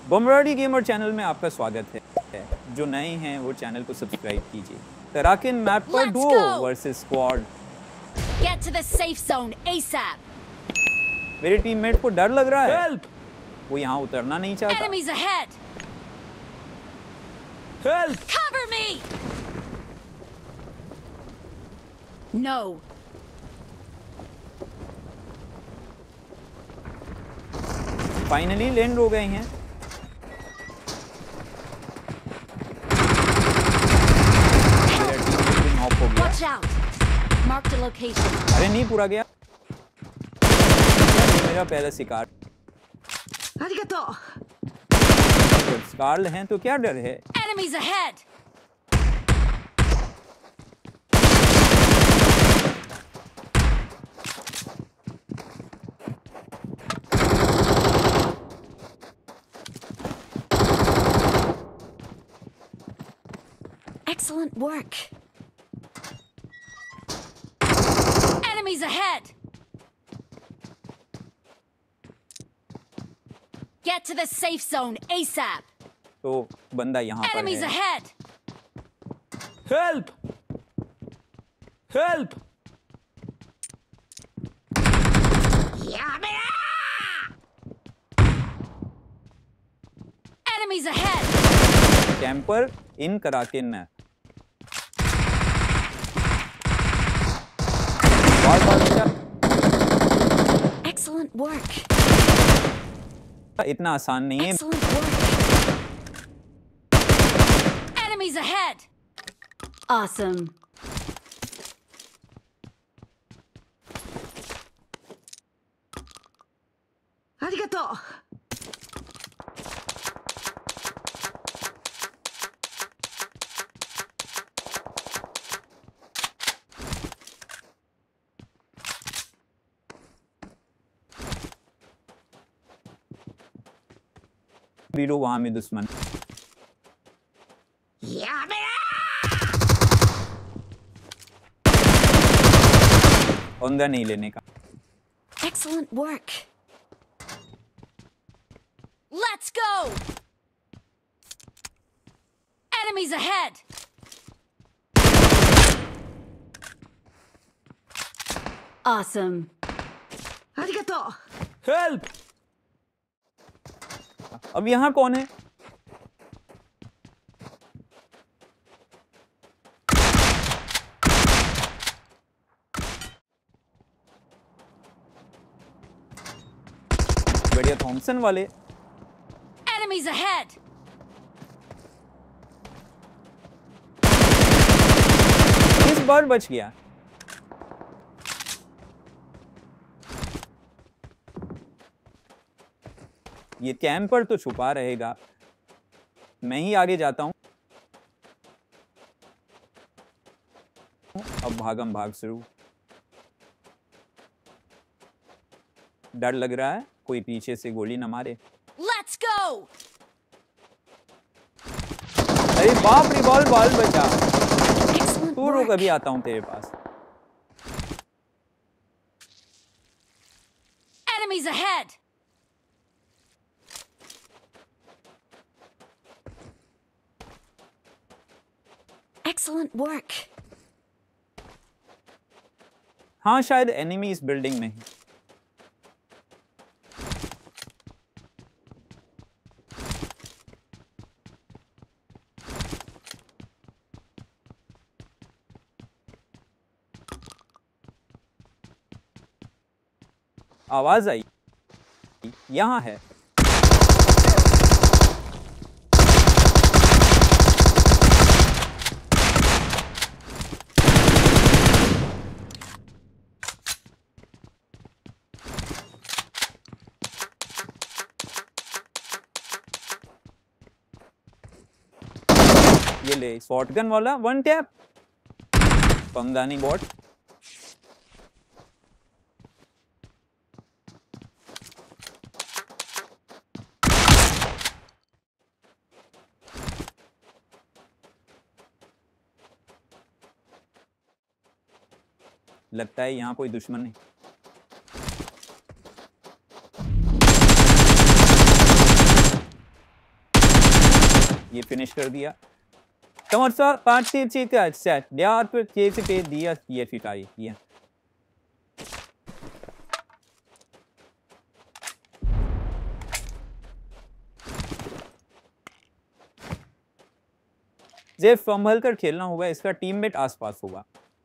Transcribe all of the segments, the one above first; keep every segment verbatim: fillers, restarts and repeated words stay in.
बमराडी gamer channel में आपका स्वागत है। जो नए हैं वो चैनल को सब्सक्राइब कीजिए। तराकिन मैप पर duo versus squad. Get to the safe zone ASAP. मेरे टीममेट को डर लग रहा है। Help! वो यहाँ उतरना नहीं चाहता। Enemies ahead. Help! Cover me. No. Finally land हो गए हैं। Watch out. Mark the location. अरे नहीं पूरा गया। मेरा पहला शिकार। Arigato. स्कारल हैं तो क्या डर है? Enemies ahead. Excellent work. Enemies ahead. Get to the safe zone ASAP. तो बंदा यहाँ पर है। Enemies ahead. Help! Help! Enemies ahead. Camper in Karakin में। Excellent work. इतना आसान नहीं है। Excellent work. Enemies ahead. Awesome. Arigato. वीरो वहां में दुश्मन। औंधा नहीं लेने का। Excellent work. Let's go. Enemies ahead. Awesome. Arigato. Help! अब यहाँ कौन है? बढ़िया थॉमसन वाले। Enemies ahead. इस बार बच गया। ये कैंपर तो छुपा रहेगा। मैं ही आगे जाता हूं। अब भागम भाग शुरू। डर लग रहा है कोई पीछे से गोली न मारे। Let's go. अरे बाप रे बॉल बॉल बचा। Excellent तू रुक work. अभी आता हूं तेरे पास। Enemies ahead. Excellent work. हाँ शायद एनिमी इस बिल्डिंग में है। आवाज आई। यहाँ है। ये ले शॉटगन वाला वन टैप। पंगानी बॉट। लगता है यहाँ कोई दुश्मन नहीं। ये फिनिश कर दिया। Tomorrow party chica set. Diğer bir kesi pe diye diye fitayı diye. जे संभल कर खेलना होगा, इसका टीममेट आसपास होगा।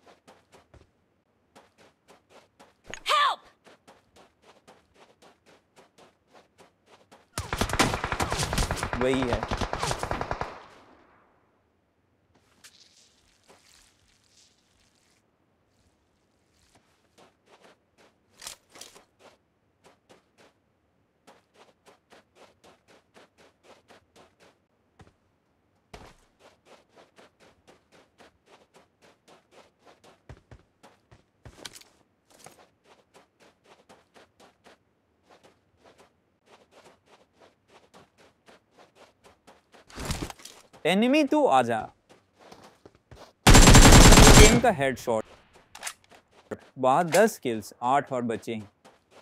Help! वही है। एनिमी तू आजा। गेम का हेडशॉट। वहां दस किल्स, आठ और बचे हैं।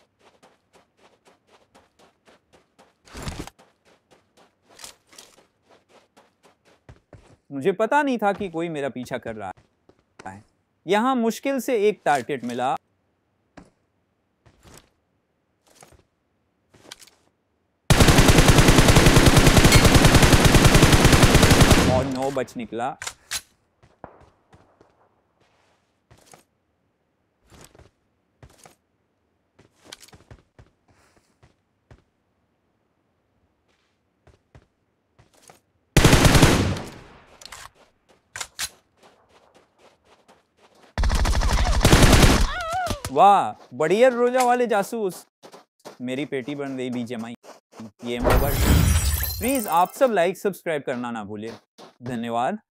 मुझे पता नहीं था कि कोई मेरा पीछा कर रहा है। यहां मुश्किल से एक टारगेट मिला और नौ बच निकला। वाह, बढ़िया रोजा वाले जासूस। मेरी पेटी बन गई बीजेएमआई। Game over. प्लीज आप सब लाइक सब्सक्राइब करना ना भूलें। धन्यवाद।